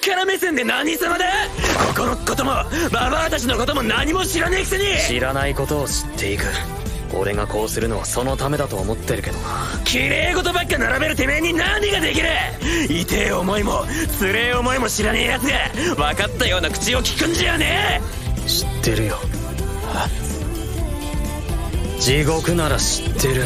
から目線で何様だ。ここのこともババアたちのことも何も知らねえくせに。 知らないことを知っていく。俺がこうするのはそのためだと思ってるけどな。 綺麗事ばっか並べるてめえに何ができる。痛え思いもつれえ思いも知らねえやつが分かったような口を聞くんじゃねえ。知ってるよ。地獄なら知ってる。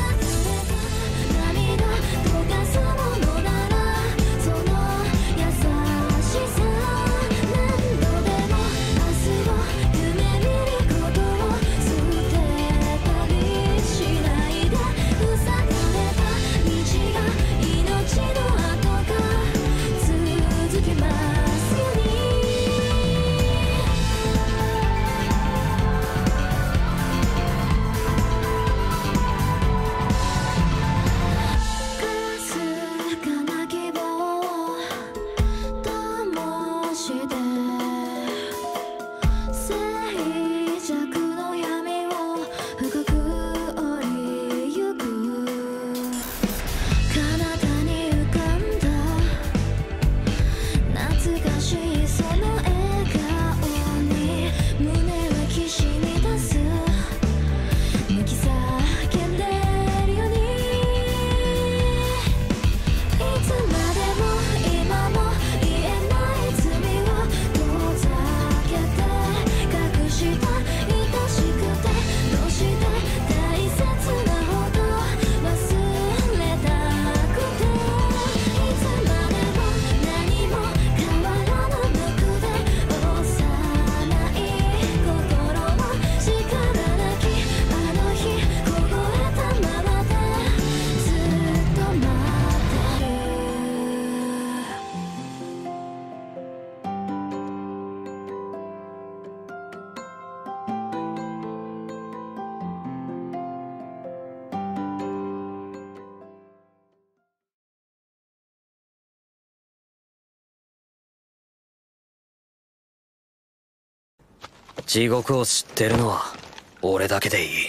地獄を知ってるのは俺だけでいい。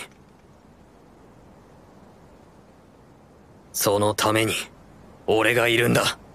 そのために俺がいるんだ。